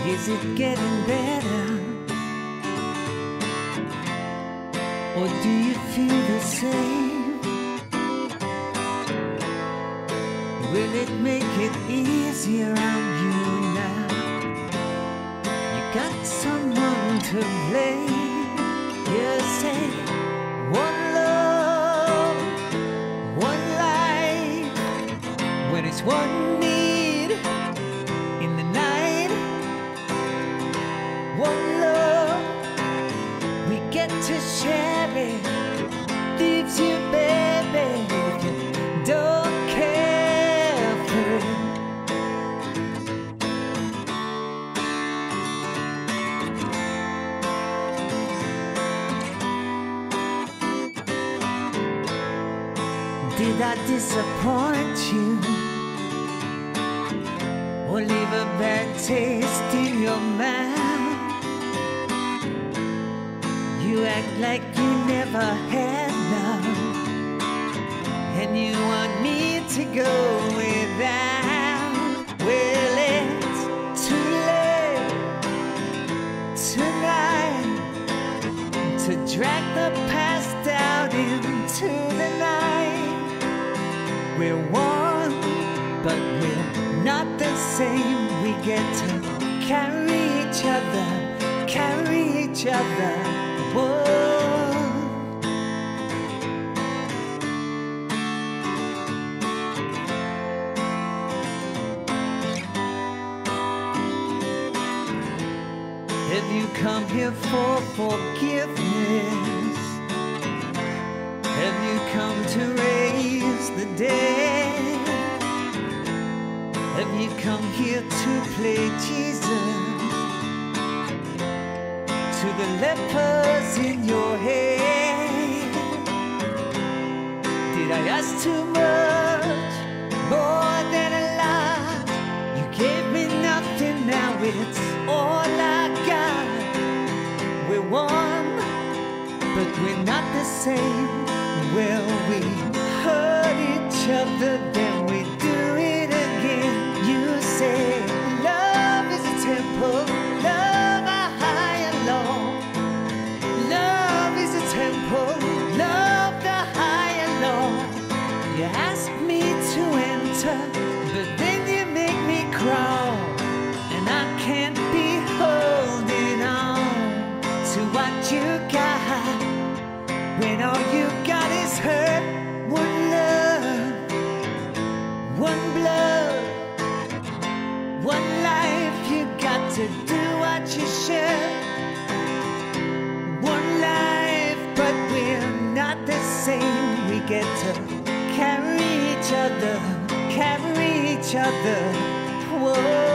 Is it getting better? Or do you feel the same? Will it make it easier on you now? You got someone to blame. You say, one love, one life, when it's one need in the night. One love, we get to share it. Leaves you, baby, if you don't care for it. Did I disappoint you? Or leave a bad taste in your mouth? You act like you never had love, and you want me to go without. Well, it's too late tonight to drag the past out into the night. We're one, but we're not the same. We get to carry each other, carry each other. Whoa. Have you come here for forgiveness? Have you come to raise the dead? Have you come here to play Jesus to the lepers in your head? Did I ask too much, more than a lot? You gave me nothing, now it's all I got. We're one, but we're not the same. Well, we hurt each other, then we do it again. You say love is a temple, love a high and low. Love is a temple, love the high and low. You ask me to enter, but then you make me crawl, and I can't be holding on to what you got when all you got is hurt. One love, one blood, one life. You got to do what you should. One life, but we're not the same. We get to carry each other, carry each other. Whoa.